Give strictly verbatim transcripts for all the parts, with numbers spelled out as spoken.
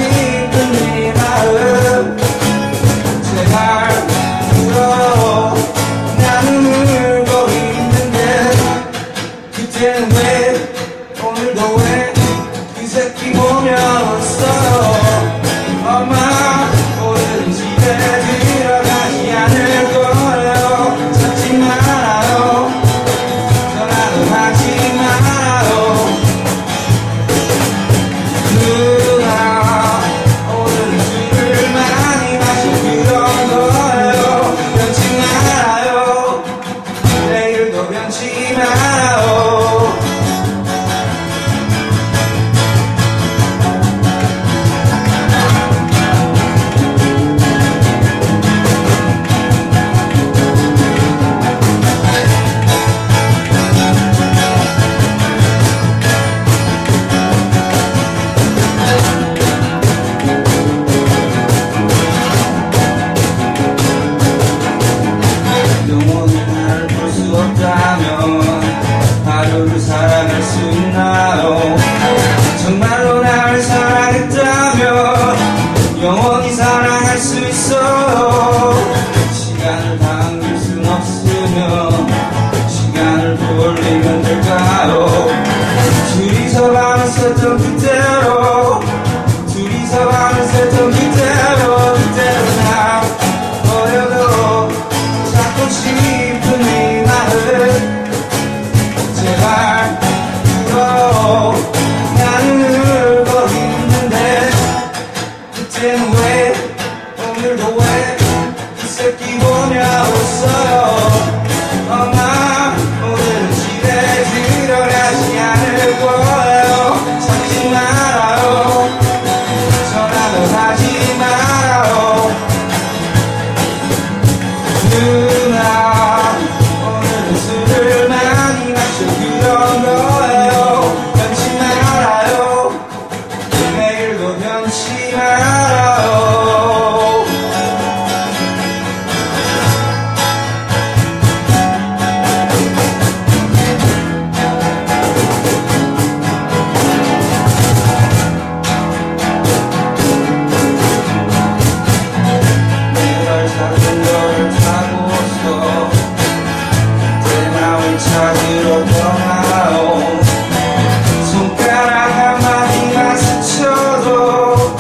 싶은 네 마음 제발 울어. 나는 울고 있는데 그때는 왜 오늘도 왜 그 새끼 보며 웃어요. 엄마 오늘은 집에 들어가지 않을 거예요. 찾지 말아요. 전화도 하지 말아요. 누나 오늘은 술을 많이 마셔 그런 거예요. 변치 말아요. 내일도 변치 말아요. 하루를 살아갈 수 있나요? 정말로 나를 사랑했다면 영원히 사랑할 수 있어요. 시간을 당길 순 없으면 시간을 돌리면 될까요? 둘이서 밤을 샜던 그대로 둘이서 밤을 샜던 그대로 그대로 나 버려도 찾고 싶은 네 마음 제발 울어. 나는 울고 있는데 그때는 왜 오늘도 왜 이 새끼 보며 웃어요. 엄마 오늘은 집에 들어가지 않을 거예요. 찾지 말아요. 전화도 하지 말아요. 누나 오늘은 술을 많이 마셔 그런 거예요. 변치 말아요. 내일도 변치 말아요. 내가 작은 너를 타고서 내 마음을 찾으러 떠나요. 손가락 한마디만 스쳐도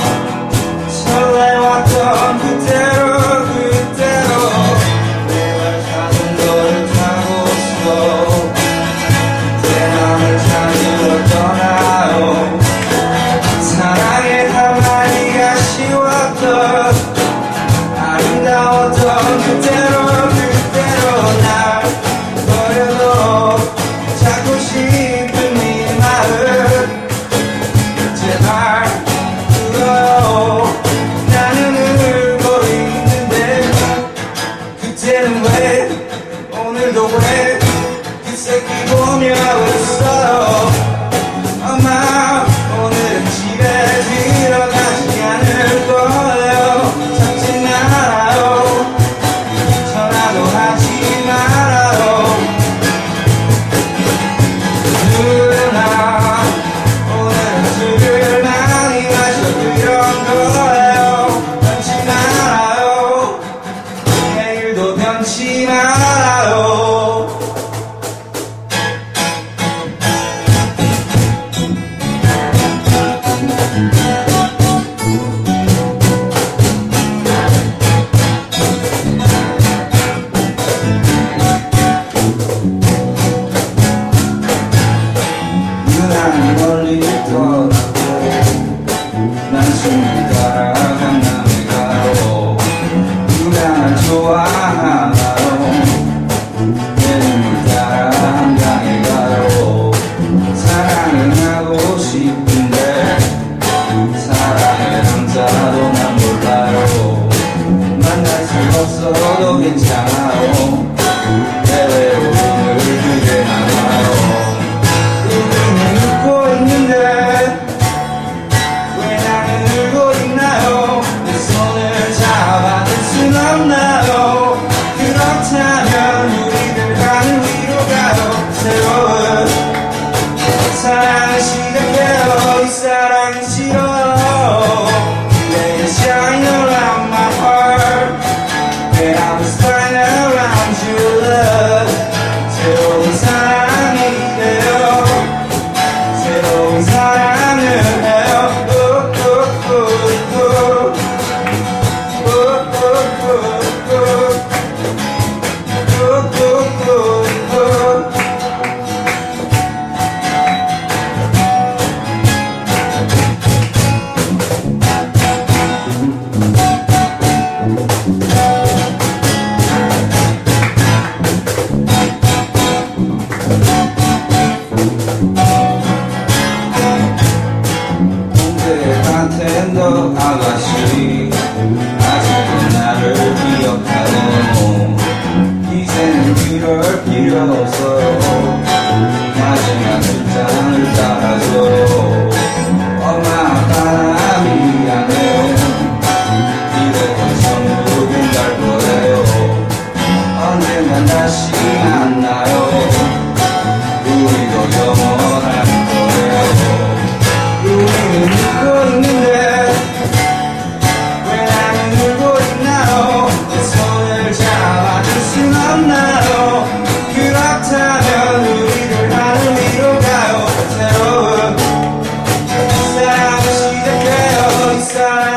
설레왔던 그대로 그대로 내가 작은 너를 타고서 내 마음을 찾으러 떠나요. 사랑의 한마디가 쉬웠던 아름다웠던 그대로 그대로 날 버려도 찾고 싶은 네 마음 제발 울어요. 나는 울고 있는데 그때는 왜 오늘도 왜 그 새끼 보며 웃어요. 엄마 오늘은 집에 들어가지 않을 거예요. 찾지 말아요. 전화도 하지 말아요. 누나 오늘은 술을 많이 마셔 그런 거예요. 변치 말아요. 내일도 변치 말아요. 누나는 멀리 떠나고 난 숨이 따라 강남에 가요. 누가 날 좋아하나요? 내 눈물 따라 한강에 가요. 사랑을 하고 싶은데 사랑의 남자도 난 몰라요. 만날 수 없어도 괜찮아요. 왜 오늘 그게 나와요. 우리는 웃고 있는데 왜 나는 울고 있나요? 내 손을 잡아줄 순 없나요? 그렇다면 우리들 가는 위로 가요. 새로운 사랑을 시작해요. 이 사랑이 싫어요. 다시 아직도 나를 기억하고 이제는 그럴 필요 없어요. 마지막 술잔을 따라줘. 엄마 아빠 미안해. 이대로 천국은 갈 거예요. 언젠간 다시 만나요. 우리도 영원할 거예요. 우리는 웃고 있는데 왜 나는 울고 있나요? 내 손을 잡아줄 순 없나요? 그렇다면 우리들 하늘 위로 가요. 새로운 사랑을 시작해요. 이 사랑